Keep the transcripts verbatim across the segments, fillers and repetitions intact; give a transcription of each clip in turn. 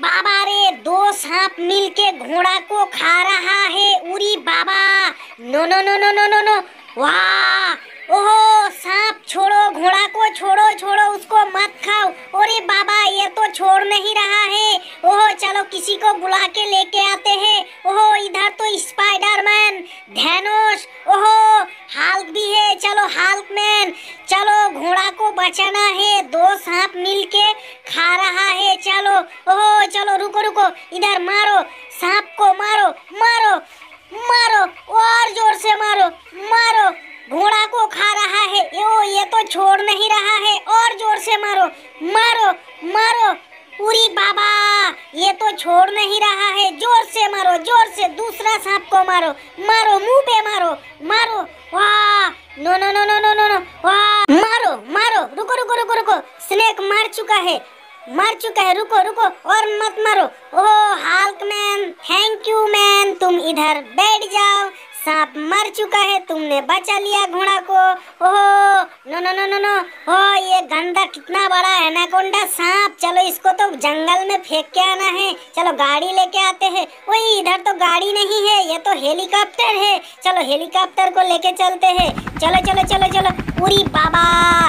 बाबा रे, दो सांप मिलके घोड़ा को खा रहा है। उरी बाबा, no no no no no no no, वाह, ओहो, सांप छोड़ो, घोड़ा को छोड़ो, छोड़ो, उसको मत खाओ। अरे बाबा, ये तो छोड़ नहीं रहा है। ओहो, चलो किसी को बुला के लेके आते हैं। ओहो, इधर तो स्पाइडरमैन, धनुष, ओहो, हाल्क भी है। चलो हाल्क मैन, चलो घोड़ा को बचाना है। दो सांप मिलके खा रहा है। चलो, ओहो, चलो रुको रुको, इधर मारो, सांप को मारो, मारो, मारो, और जोर से मारो, मारो, घोड़ा को खा रहा है। यो, ये तो छोड़ नहीं रहा है, और जोर से मारो, मारो, मारो, उरी बाबा, ये तो छोड़ नहीं रहा है। जोर से मारो, जोर से, दूसरा सांप को मारो, मारो, मुंह पे मारो, मारो, वाह, no no no no no no no, वाह, मारो, मारो, रुको रुको रुको रुको, स्नेक मार चुका है, मार चुका है, रुको रुको, और मत मारो। Oh Hulk man, thank you man, तुम इधर बैठ जाओ। सांप मर चुका है, तुमने बचा लिया घोड़ा को। Oh no no no no no, oh ये गंदा कितना बड़ा है, एनाकोंडा सांप। चलो इसको तो जंगल में फेंक के आना है। चलो गाड़ी लेके आते हैं। ओए इधर तो गाड़ी नहीं है, ये तो हेलीकॉप्टर है। चलो हेलीकॉप्टर को लेके चलते हैं। चलो चलो चलो चलो, उरी बाबा,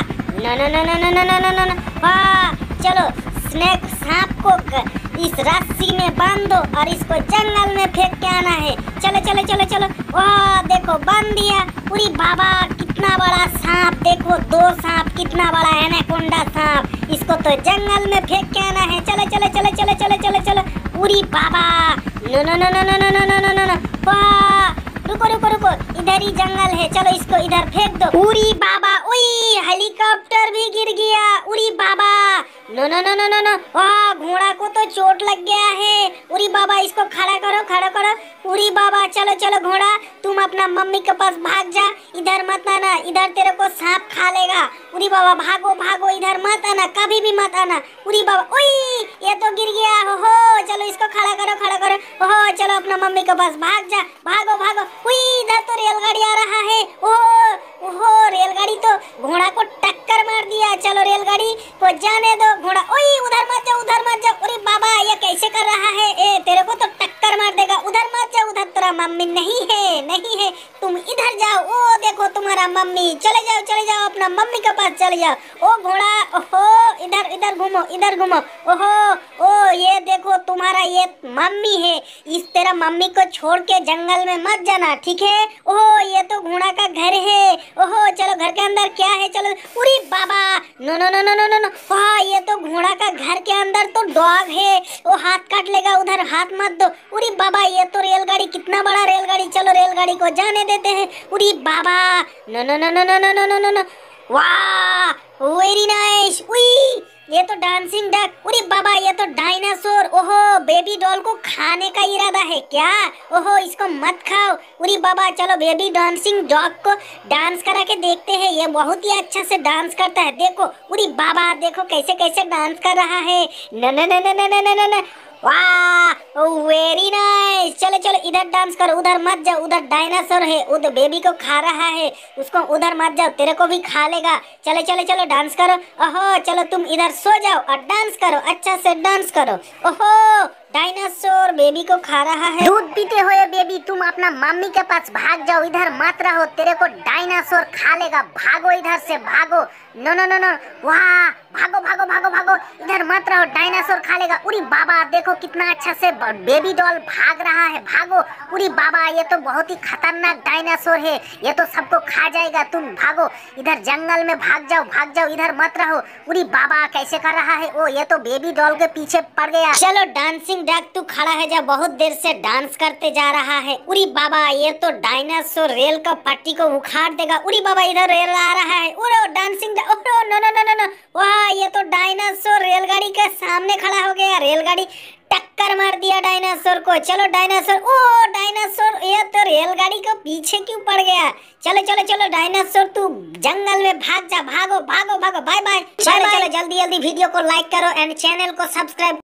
no no no no no no no no no, वाह, चलो स्नेक सांप को इस रस्सी में बांध दो और इसको जंगल में फेंक के आना है। चलो चलो चलो चलो, वाह देखो बांध दिया। उरी बाबा, कितना बड़ा सांप, देखो दो सांप, कितना बड़ा एनाकोंडा सांप। इसको तो जंगल में फेंक के आना है। चलो चलो चलो चलो चलो चलो चलो, उरी बाबा, no no no no no no no no no no, वाह, रुको रुको रुको, इधर ही जंगल है। चलो इसको इधर फेंक दो। उरी बाबा, उई हेलीकॉप्टर भी गिर गया। उरी बाबा, no no no no no no, वाह, घोड़ा को तो चोट लग गया है। उरी बाबा, इसको खड़ा करो, खड़ा करो। उरी बाबा, चलो चलो घोड़ा, तुम अपना मम्मी के पास भाग जा, इधर मत आना, इधर तेरे को सांप खा लेगा। उरी बाबा, भागो भागो, इधर मत आना, कभी भी मत आना। उरी बाबा, उई, ये तो गिर गया। हो चलो इसको खड़ा करो, खड़ा करो। ओहो, चलो अपना मम्मी के पास भाग जा, भागो भागो। उई, इधर तो रेलगाड़ी आ रहा है। ओहो ओहो, रेलगाड़ी तो घोड़ा को टक्कर मार दिया। चलो रेलगाड़ी को जाने दो। घोड़ा, ओए उधर मत जाओ, उधर मत जाओ। अरे बाबा, ये कैसे कर रहा है? ए तेरे को तो टक्कर मार देगा। उधर मत जाओ, उधर तेरा मम्मी नहीं है, नहीं है, तुम इधर जाओ। ओ देखो तुम्हारा मम्मी, चले जाओ चले जाओ, अपना मम्मी के पास चले जाओ। ओ घोड़ा, ओहो, इधर इधर घूमो, इधर घूमो। ओहो ओ, ये देखो तुम्हारा ये मम्मी है। इस तेरा मम्मी को छोड़ के जंगल में मत जाना, ठीक है? ओहो, ये तो घोड़ा का घर है। ओहो, चलो घर के अंदर क्या है, चलो। उरी बाबा, no no no no no no, वाह, ये तो घोड़ा का घर के अंदर तो डॉग है, वो हाथ काट लेगा, उधर हाथ मत दो। उरी बाबा, ये तो रेलगाड़ी, कितना बड़ा रेलगाड़ी। चलो रेलगाड़ी को जाने देते हैं। उरी बाबा, no no no no no no no no no, वाह, वेरी नाइस। उई, ये तो डांसिंग डक। उरी बाबा, ये तो डायनासोर। ओहो, बेबी डॉल को खाने का इरादा है क्या? ओहो, इसको मत खाओ। उरी बाबा, चलो बेबी डांसिंग डॉग को डांस करा के देखते हैं। ये बहुत ही अच्छा से डांस करता है, देखो। उरी बाबा, देखो कैसे कैसे डांस कर रहा है। न न न न न न न, वाह, वेरी नाइस। चलो चलो, इधर डांस करो, उधर मत जाओ, उधर डायनासोर है, उधर बेबी को खा रहा है, उसको उधर मत जाओ, तेरे को भी खा लेगा। चलो चलो चलो, डांस करो। ओहो, चलो तुम इधर सो जाओ और डांस करो, अच्छा से डांस करो। ओहो, डायनासोर बेबी को खा रहा है। दूध पीते हुए बेबी, तुम अपना मम्मी के पास भाग जाओ, इधर मत रहो, तेरे को डायनासोर खा लेगा। भागो इधर से, भागो। नो नो नो नो, वाह, भागो भागो भागो भागो, इधर मत रहो, डायनासोर खा लेगा। उरी बाबा, देखो कितना अच्छा से बेबी डॉल भाग रहा है, भागो। उरी बाबा, ये तो बहुत ही खतरनाक डायनासोर है, ये तो सबको खा जाएगा। तुम भागो, इधर जंगल में भाग जाओ, भाग जाओ, इधर मत रहो। उरी बाबा, कैसे कर रहा है? ओ, ये तो बेबी डॉल के पीछे पड़ गया। चलो डांसिंग डक, तू खड़ा है जा, बहुत देर से डांस करते जा रहा है। उरी बाबा, ये तो डायनासोर रेल का पट्टी को उखाड़ देगा। उरी बाबा, इधर रेल आ रहा है। उरो डांसिंग, ओहो, no no no no no, वाह, ये तो डायनासोर रेलगाड़ी के सामने खड़ा हो गया। रेलगाड़ी टक्कर मार दिया डायनासोर को। चलो डायनासोर, ओ डायनासोर, ये तो रेलगाड़ी के पीछे क्यों पड़ गया? चलो चलो चलो डायनासोर, तू जंगल में भाग जा, भागो भागो भागो। Bye bye. चलो चलो, जल्दी जल्दी वीडियो को लाइक करो एंड चैनल को सब्सक्राइब